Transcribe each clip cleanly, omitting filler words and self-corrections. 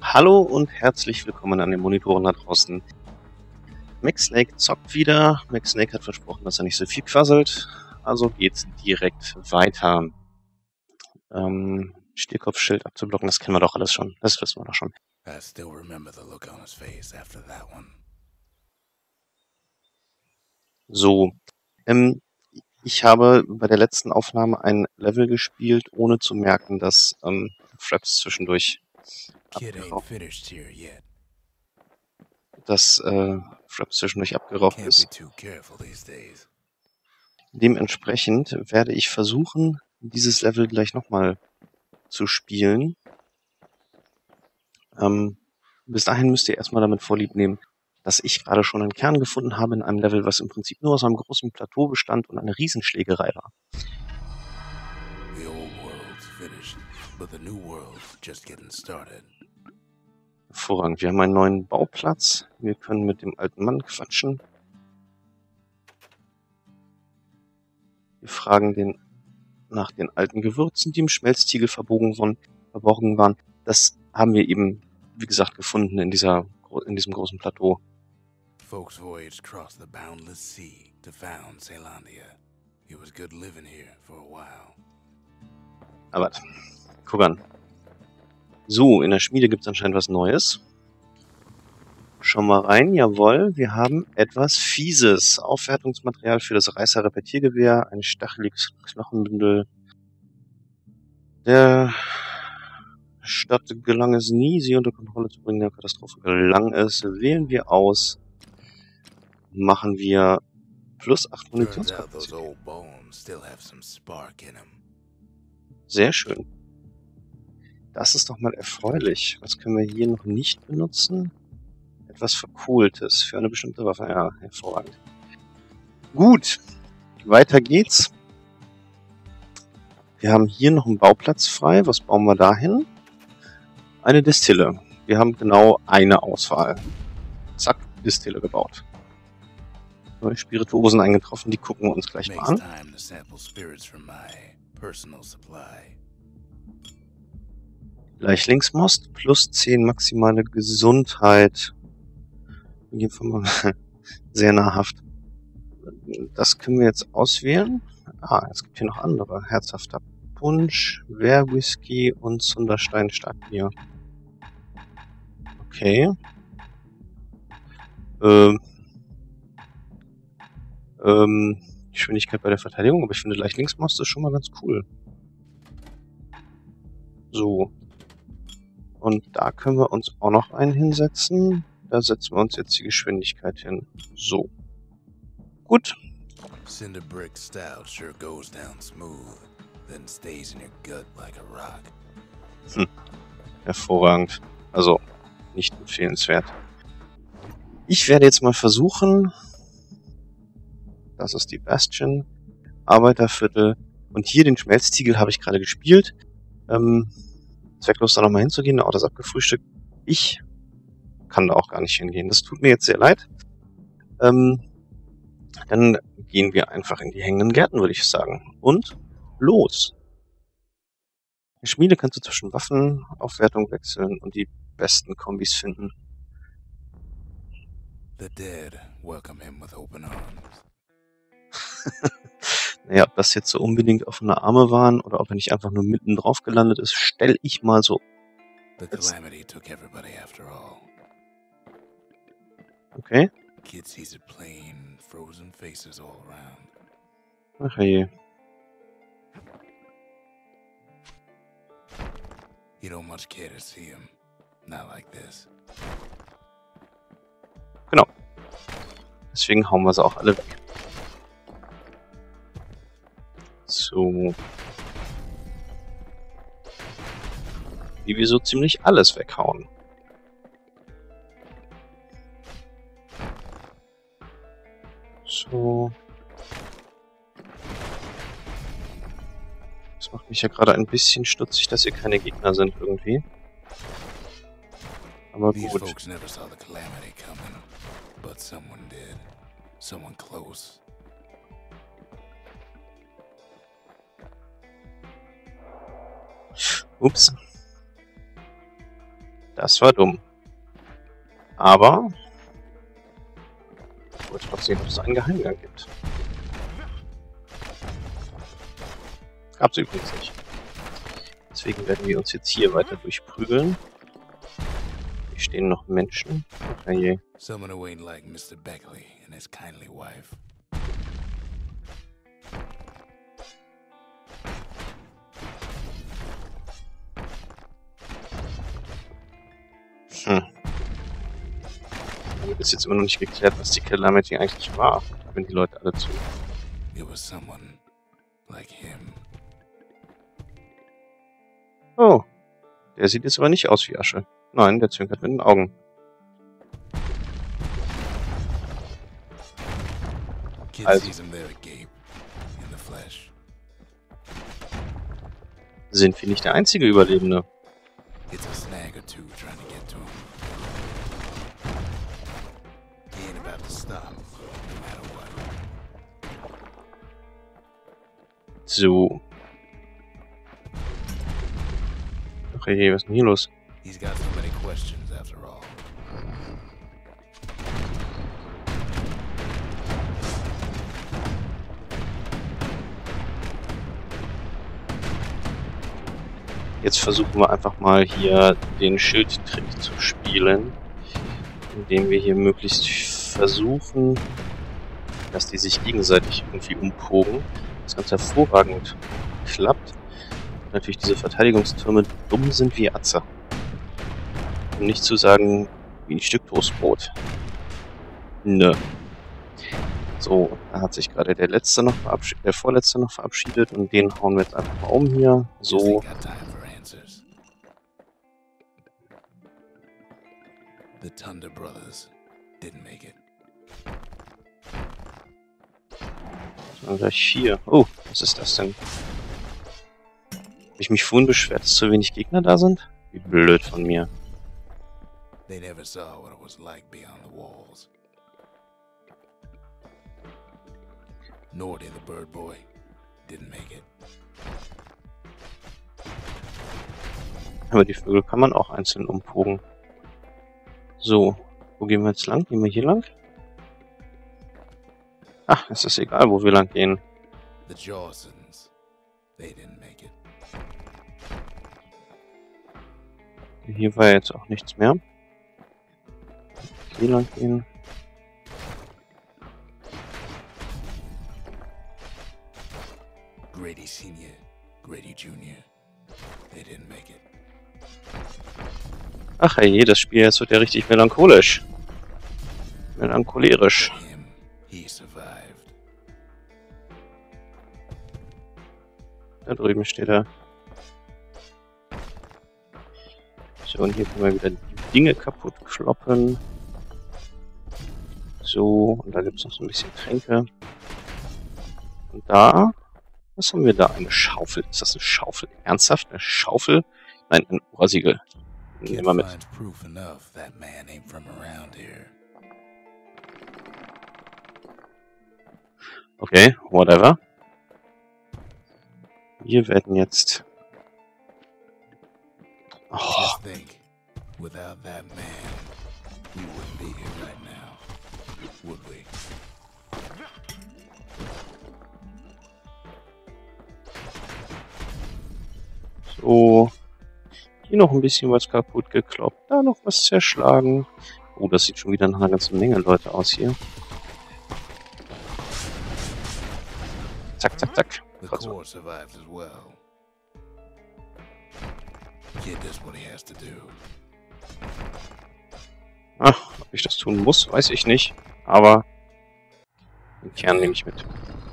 Hallo und herzlich willkommen an den Monitoren da draußen. McSnake zockt wieder. McSnake hat versprochen, dass er nicht so viel quasselt. Also geht's direkt weiter. Stierkopfschild abzublocken, das kennen wir doch alles schon. Das wissen wir doch schon. I still remember the look on his face after that one. So. Ich habe bei der letzten Aufnahme ein Level gespielt, ohne zu merken, dass Fraps zwischendurch abgeraucht ist. Dementsprechend werde ich versuchen, dieses Level gleich nochmal zu spielen. Bis dahin müsst ihr erstmal damit Vorlieb nehmen, dass ich gerade schon einen Kern gefunden habe in einem Level, was im Prinzip nur aus einem großen Plateau bestand und eine Riesenschlägerei war. The old world's finished, but the new world's just getting started. Hervorragend. Wir haben einen neuen Bauplatz. Wir können mit dem alten Mann quatschen. Wir fragen den nach den alten Gewürzen, die im Schmelztiegel verborgen waren. Das haben wir eben, wie gesagt, gefunden in diesem großen Plateau. Folks voyaged across the boundless sea to found Caelondia. It was good living here for a while. Aber guck an. So, in der Schmiede gibt es anscheinend was Neues. Schau mal rein, jawohl, wir haben etwas Fieses. Aufwertungsmaterial für das Reißer-Repetiergewehr, ein stacheliges Knochenbündel. Der Stadt gelang es nie, sie unter Kontrolle zu bringen. Der Katastrophe gelang es. Wählen wir aus. Machen wir plus 8 Munitionskapazität. Sehr schön. Das ist doch mal erfreulich. Was können wir hier noch nicht benutzen? Etwas Verkohltes für eine bestimmte Waffe. Ja, hervorragend. Gut, weiter geht's. Wir haben hier noch einen Bauplatz frei. Was bauen wir da hin? Eine Destille. Wir haben genau eine Auswahl. Zack, Destille gebaut. Neue Spirituosen eingetroffen, die gucken wir uns gleich mal an. Leichtlingsmost plus 10 maximale Gesundheit. Sehr nahrhaft. Das können wir jetzt auswählen. Es gibt hier noch andere. Herzhafter Punsch, Wehrwhisky und Zunderstein Starkbier. Okay. Geschwindigkeit bei der Verteidigung, aber ich finde Leichtlingsmost ist schon mal ganz cool. So. Und da können wir uns auch noch einen hinsetzen. Da setzen wir uns jetzt die Geschwindigkeit hin. So. Gut. Cinderbrick stout sure goes down smooth, then stays in your gut like a rock. Hervorragend. Also, nicht empfehlenswert. Ich werde jetzt mal versuchen. Das ist die Bastion. Arbeiterviertel. Und hier den Schmelztiegel habe ich gerade gespielt. Zwecklos da nochmal hinzugehen, der Ort ist abgefrühstückt. Ich kann da auch gar nicht hingehen. Das tut mir jetzt sehr leid. Dann gehen wir einfach in die hängenden Gärten, würde ich sagen. Und los! In der Schmiede kannst du zwischen Waffenaufwertung wechseln und die besten Kombis finden. The dead welcome him with open arms. Naja, ob das jetzt so unbedingt offene Arme waren oder ob er nicht einfach nur mitten drauf gelandet ist, stelle ich mal so. The calamity took everybody after all. Okay. Kid sees it plain, frozen faces all around. Ach je. You don't much care to see him. Not like this. Genau. Deswegen hauen wir sie auch alle weg. So. Wie wir so ziemlich alles weghauen. So. Das macht mich ja gerade ein bisschen stutzig, dass hier keine Gegner sind irgendwie. Aber These gut. folks never saw the calamity coming, but someone did. Someone close. Ups. Das war dumm. Aber ich wollte doch sehen, ob es einen Geheimgang gibt. Gab es übrigens nicht. Deswegen werden wir uns jetzt hier weiter durchprügeln. Hier stehen noch Menschen. Ach je. Someone who ain't like Mr. Beckley and his kindly wife. Ist jetzt immer noch nicht geklärt, was die Calamity eigentlich war, wenn die Leute alle zu. It was someone like him. Oh, der sieht jetzt aber nicht aus wie Asche. Nein, der zwinkert mit den Augen. Kid Also. sees him there at Gabe in the flesh. Sind wir nicht der einzige Überlebende? It's a snag or two trying to get to him. He ain't about to stop, no matter what. So. Ach je, was ist denn hier los? He's got so many questions after all. Jetzt versuchen wir einfach mal hier den Schildtrick zu spielen, indem wir hier möglichst versuchen, dass die sich gegenseitig irgendwie umpogen. Das ganz hervorragend klappt. Natürlich diese Verteidigungstürme dumm sind wie Atze. Um nicht zu sagen, wie ein Stück Toastbrot. Nö. So, da hat sich gerade der Vorletzte noch verabschiedet und den hauen wir jetzt einfach mal um hier. So. The Thunder Brothers didn't make it. Dann gleich hier. Oh, was ist das denn? Habe ich mich vorhin beschwert, dass zu wenig Gegner da sind? Wie blöd von mir. They never saw what it was like beyond the walls. Nor did the Bird Boy. Didn't make it. Aber die Vögel kann man auch einzeln umpogen. So, wo gehen wir jetzt lang? Gehen wir hier lang? Ach, es ist egal, wo wir lang gehen. The Jawsons. They didn't make it. Hier war jetzt auch nichts mehr. Hier lang gehen. Grady Senior, Grady Junior. They didn't make it. Ach hey, das Spiel jetzt wird ja richtig melancholisch. Melancholerisch. But him, he survived. Da drüben steht er. So, und hier können wir wieder die Dinge kaputt kloppen. So, und da gibt es noch so ein bisschen Tränke. Und da, was haben wir da? Eine Schaufel. Ist das eine Schaufel? Ernsthaft? Eine Schaufel? Nein, ein Ohrsiegel. Nehmen wir mit. Finds proof enough that man ain't from around here. Okay, whatever. Wir werden jetzt... Oh, Just think, without that man, we wouldn't be here right now, would we? so. Hier noch ein bisschen was kaputt gekloppt. Da noch was zerschlagen. Oh, das sieht schon wieder nach einer ganzen Menge Leute aus hier. Zack, zack, zack. The core survives as well. Kid does what he has to do. Ach, ob ich das tun muss, weiß ich nicht. Aber den Kern nehme ich mit.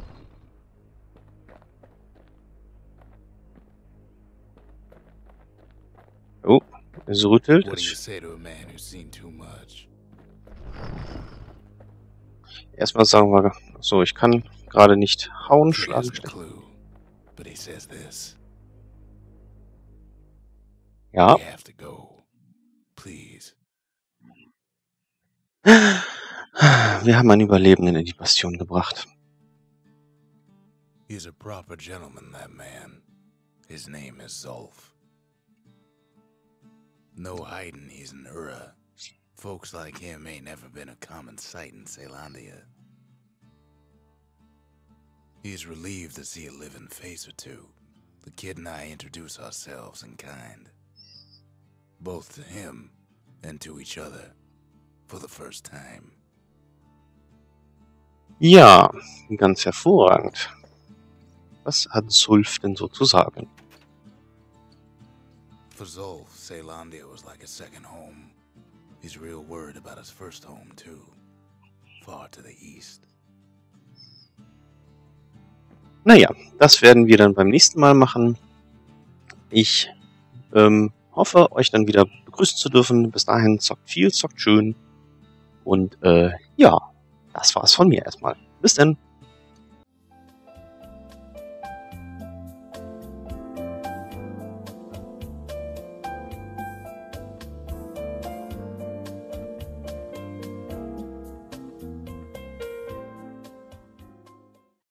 Oh, es rüttelt. What do you say to a man who's seen too much? Erstmal sagen wir, so, ich kann gerade nicht hauen, Kid schlagen, has no stechen. clue, but he says this. Ja. We have to go. Please. Wir haben einen Überlebenden in die Bastion gebracht. He's a proper gentleman, that man. His name is Zolf. No hiding he's an Ura. Folks like him ain't never been a common sight in Caelondia. He's relieved to see a living face or two. The kid and I introduce ourselves in kind. Both to him and to each other. For the first time. Ja, ganz hervorragend. Was hat Zulf denn so zu sagen? For Zulf, Caelondia was like a second home. He's real worried about his first home, too. Far to the east. Naja, das werden wir dann beim nächsten Mal machen. Ich hoffe, euch dann wieder begrüßen zu dürfen. Bis dahin, zockt viel, zockt schön. Und ja, das war's von mir erstmal. Bis dann.